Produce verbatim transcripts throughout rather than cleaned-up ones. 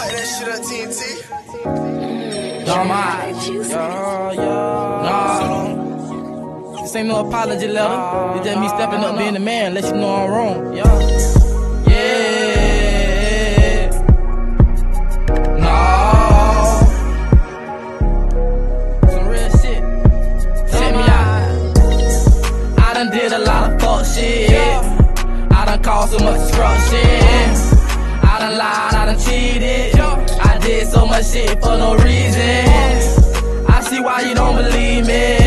Light that shit up, T N T. Dumb eyes. Yeah, yeah. Nah. This ain't no apology letter. It's just me stepping up being the man, let you know I'm wrong. Yeah. Yeah. No. Some real shit. Check me out. I done did a lot of fuck shit. I done caused so much destruction. I done lied, I done cheated. I did so much shit for no reason. I see why you don't believe me.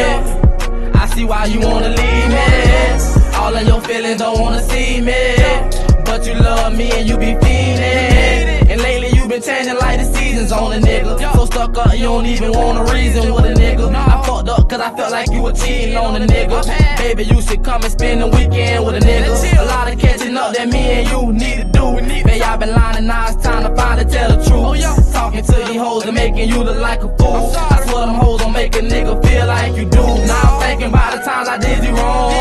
I see why you wanna leave me. All of your feelings don't wanna see me, but you love me and you be feeling. And lately you been changing like the seasons on a nigga. So stuck up you don't even want a reason with a nigga. I fucked up cause I felt like you were cheating on a nigga. Baby, you should come and spend the weekend with a nigga. A lot of catching up that me and you need to do. Baby, I been lying, now it's time to finally tell the truth. Talking to these hoes and making you look like a fool. I swear them hoes don't make a nigga feel like you do. Now I'm thinking about the times I did you wrong.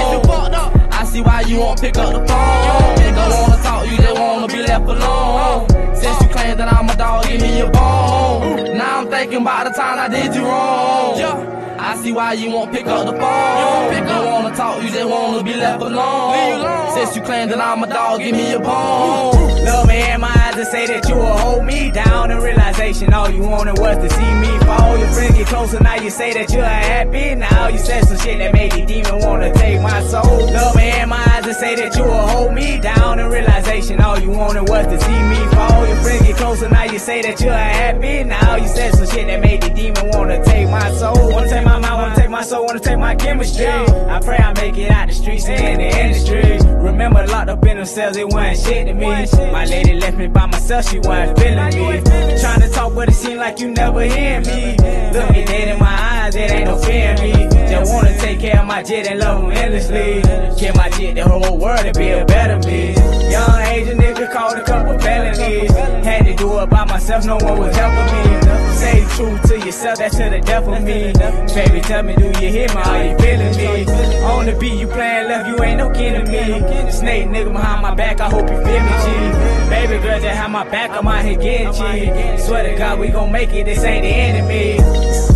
I see why you won't pick up the phone. Don't wanna talk, you just wanna be left alone. Since you claim that I'm a dog, give me your bone. Now I'm thinking about the time I did you wrong. I see why you won't pick up the phone. Don't wanna talk, you just wanna be left alone. Since you claim that I'm a dog, give me your bone. Look me in my eyes and say that you will hold me down. In realization, all you wanted was to see me fall. Your friends get closer, now you say that you're happy. Now you said some shit that made the demon wanna take my soul. Look me in my eyes and say that you will hold me down. In realization, all you wanted was to see me fall. Your friends get closer, now you say that you're happy. Now you said some shit that made the demon wanna take my soul. Wanna take my mind, wanna take my soul, wanna take my chemistry. I pray I make it out the streets and in the industry. Remember locked up in themselves, it wasn't shit to me. My lady left me by myself, she wasn't feeling me. Trying to talk but it seemed like you never hear me. Look me dead in my eyes, it ain't no fear in me. Just wanna take care of my jet and love him endlessly. Give my jet the whole world to be a better me. Young Asian nigga caught a couple felonies. Had to do it by myself, no one was helping me. Say the truth to yourself, that's to the death of me. Baby, tell me, do you hear me? Are you feeling me? On the beat, you playing left, you ain't no kin to me. Snake nigga behind my back, I hope you feel me, G. Baby girl, just have my back, I'm out here getting cheese. Swear to God, we gon' make it, this ain't the enemy.